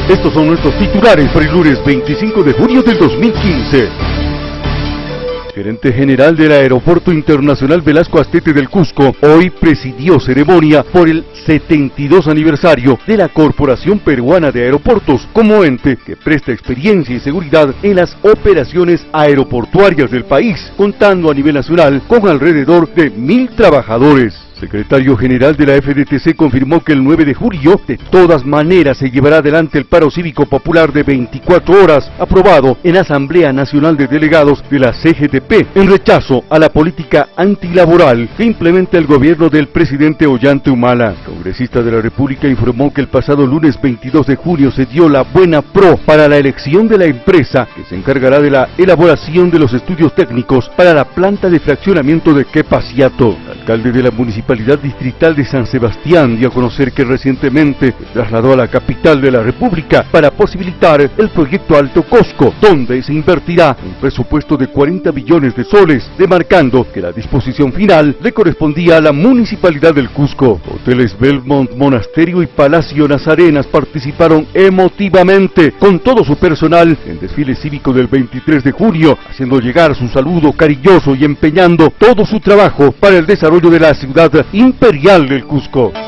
Estos son nuestros titulares para el lunes 25 de junio del 2015. Gerente general del Aeropuerto Internacional Velasco Astete del Cusco hoy presidió ceremonia por el 72 aniversario de la Corporación Peruana de Aeropuertos como ente que presta experiencia y seguridad en las operaciones aeroportuarias del país, contando a nivel nacional con alrededor de 1.000 trabajadores. Secretario General de la FDTC confirmó que el 9 de julio de todas maneras se llevará adelante el paro cívico popular de 24 horas aprobado en Asamblea Nacional de Delegados de la CGTP en rechazo a la política antilaboral que implementa el gobierno del presidente Ollanta Humala. El congresista de la República informó que el pasado lunes 22 de junio se dio la buena pro para la elección de la empresa que se encargará de la elaboración de los estudios técnicos para la planta de fraccionamiento de Quepaciato. El alcalde de la Municipalidad Distrital de San Sebastián dio a conocer que recientemente se trasladó a la capital de la República para posibilitar el proyecto Alto Cosco, donde se invertirá un presupuesto de 40 billones de soles, demarcando que la disposición final le correspondía a la Municipalidad del Cusco. Hoteles Belmont, Monasterio y Palacio Nazarenas participaron emotivamente con todo su personal en desfile cívico del 23 de junio, haciendo llegar su saludo cariñoso y empeñando todo su trabajo para el desarrollo de la ciudad imperial del Cusco.